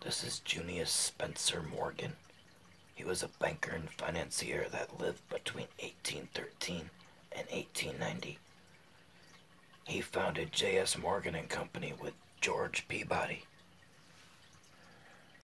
This is Junius Spencer Morgan. He was a banker and financier that lived between 1813 and 1890. He founded J.S. Morgan and Company with George Peabody.